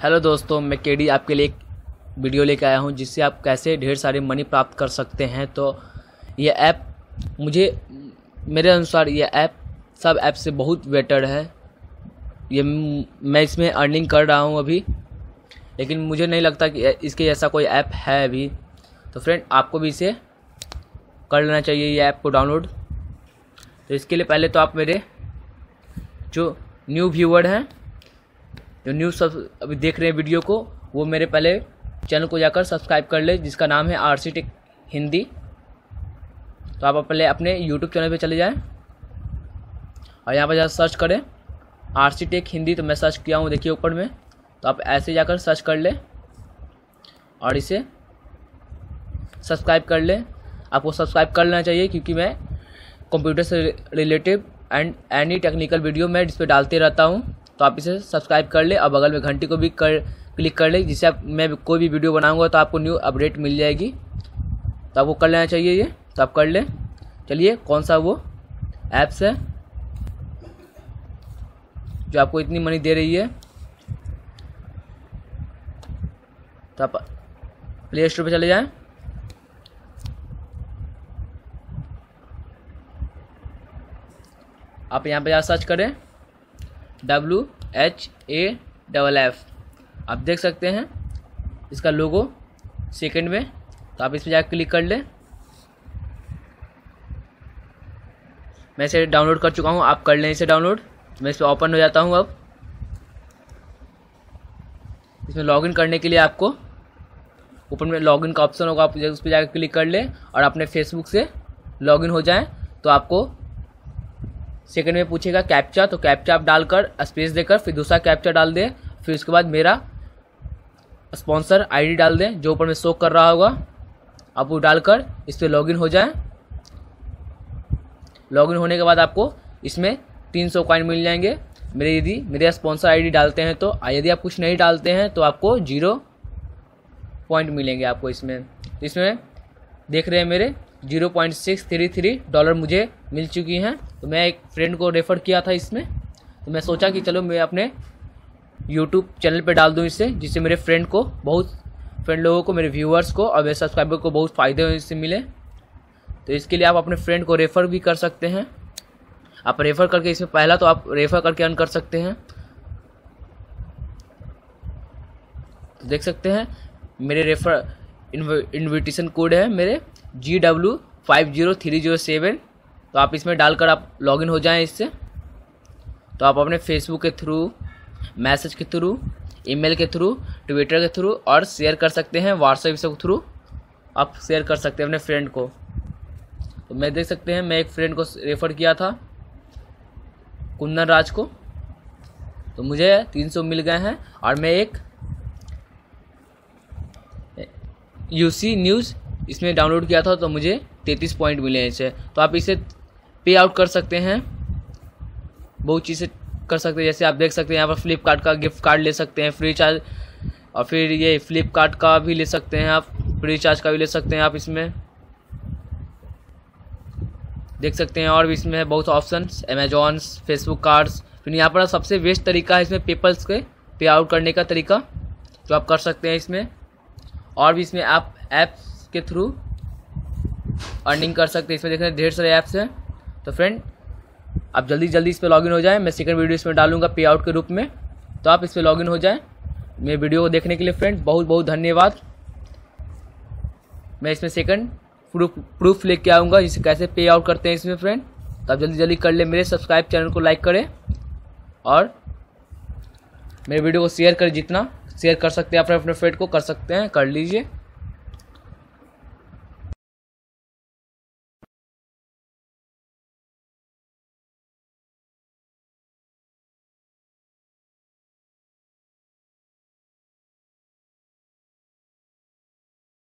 Hello दोस्तों, मैं KD आपके लिए एक वीडियो लेके आया हूं जिससे आप कैसे ढेर सारे मनी प्राप्त कर सकते हैं। तो ये ऐप मेरे अनुसार ये ऐप सब ऐप से बहुत बेटर है। ये मैं इसमें अर्निंग कर रहा हूं अभी, लेकिन मुझे नहीं लगता कि इसके जैसा कोई ऐप है अभी। तो फ्रेंड, आपको भी इसे कर लेना चाहिए, ये ऐप को डाउनलोड। तो इसके लिए पहले तो आप मेरे जो न्यू व्यूअर हैं, जो न्यू सब अभी देख रहे हैं वीडियो को, वो मेरे पहले चैनल को जाकर सब्सक्राइब कर ले, जिसका नाम है आरसी टेक हिंदी। तो आप पहले अपने यूट्यूब चैनल पे चले जाएं और यहाँ पर जहाँ सर्च करें आरसी टेक हिंदी। तो मैं सर्च किया हूँ, देखिए ऊपर में। तो आप ऐसे जाकर सर्च कर ले और इसे सब्सक्राइब कर ले। आपको सब्सक्राइब कर लेना चाहिए, क्योंकि मैं कंप्यूटर से relative and any technical video मैं इस पर डालते रहता हूँ। तो आप इसे सब्सक्राइब कर ले और बगल में घंटी को भी क्लिक कर ले, जिससे मैं कोई भी वीडियो बनाऊंगा तो आपको न्यू अपडेट मिल जाएगी। तो आपको कर लेना चाहिए ये। तो आप कर ले। चलिए, कौन सा वो ऐप्स है जो आपको इतनी मनी दे रही है। तो आप प्ले स्टोर पे चले जाएं। आप यहाँ पे जा सर्च करें WHAFF। आप देख सकते हैं इसका लोगो सेकंड में। तो आप इस पर जाकर क्लिक कर लें। मैं इसे डाउनलोड कर चुका हूँ, आप कर लें इसे डाउनलोड। मैं इस पर ओपन हो जाता हूँ। अब इसमें लॉगिन करने के लिए आपको ऊपर में लॉगिन का ऑप्शन होगा, आप उस पर जाकर क्लिक कर लें और अपने फेसबुक से लॉगिन हो जाएं। तो आपको सेकंड में पूछेगा कैप्चा। तो कैप्चा आप डालकर स्पेस देकर फिर दूसरा कैप्चा डाल दें। फिर उसके बाद मेरा स्पॉन्सर आईडी डाल दें, जो ऊपर में शो कर रहा होगा। आप वो डालकर इस पर लॉगिन हो जाएं। लॉगिन होने के बाद आपको इसमें 300 कॉइन मिल जाएंगे यदि मेरे स्पॉन्सर आईडी डालते हैं। तो यदि आप कुछ नहीं डालते हैं तो आपको 0 पॉइंट मिलेंगे आपको इसमें। तो इसमें देख रहे हैं मेरे $0.633 मुझे मिल चुकी हैं। तो मैं एक फ्रेंड को रेफ़र किया था इसमें। तो मैं सोचा कि चलो मैं अपने यूट्यूब चैनल पे डाल दूं इससे, जिससे मेरे फ्रेंड लोगों को, मेरे व्यूअर्स को और मेरे सब्सक्राइबर को बहुत फ़ायदे इससे मिले। तो इसके लिए आप अपने फ्रेंड को रेफ़र भी कर सकते हैं। आप रेफ़र करके इसमें पहला तो आप रेफ़र करके अर्न कर सकते हैं। तो देख सकते हैं मेरे रेफ़र इन्विटेशन कोड है मेरे GW50307। तो आप इसमें डालकर आप लॉगिन हो जाएं इससे। तो आप अपने फेसबुक के थ्रू, मैसेज के थ्रू, ईमेल के थ्रू, ट्विटर के थ्रू और शेयर कर सकते हैं। व्हाट्सएप के थ्रू आप शेयर कर सकते हैं अपने फ्रेंड को। तो मैं देख सकते हैं मैं एक फ्रेंड को रेफ़र किया था, कुंदन राज को। तो मुझे 300 मिल गए हैं। और मैं एक UC न्यूज़ इसमें डाउनलोड किया था, तो मुझे 33 पॉइंट मिले हैं इसे। तो आप इसे पे आउट कर सकते हैं, बहुत चीज़ें कर सकते हैं। जैसे आप देख सकते हैं यहाँ पर फ्लिपकार्ट का गिफ्ट कार्ड ले सकते हैं फ्री चार्ज, और फिर ये फ्लिपकार्ट का भी ले सकते हैं आप, फ्री चार्ज का भी ले सकते हैं आप इसमें देख सकते हैं। और भी इसमें है बहुत ऑप्शंस, अमेजॉन, फेसबुक कार्ड्स। फिर यहाँ पर सबसे बेस्ट तरीका है इसमें पेपल्स के पे आउट करने का तरीका, जो आप कर सकते हैं इसमें। और भी इसमें आप ऐप्स के थ्रू अर्निंग कर सकते हैं। इसमें देखने ढेर सारे ऐप्स हैं। तो फ्रेंड, आप जल्दी इस पर लॉगिन हो जाएं। मैं सेकंड वीडियो इसमें डालूंगा पे आउट के रूप में। तो आप इस पर लॉगिन हो जाएं। मेरे वीडियो को देखने के लिए फ्रेंड बहुत बहुत धन्यवाद। मैं इसमें सेकंड प्रूफ लेके आऊँगा जिसे कैसे पे आउट करते हैं इसमें फ्रेंड। तो आप जल्दी कर ले। मेरे सब्सक्राइब चैनल को लाइक करें और मेरे वीडियो को शेयर करें। जितना शेयर कर सकते हैं अपने फ्रेंड को कर सकते हैं, कर लीजिए।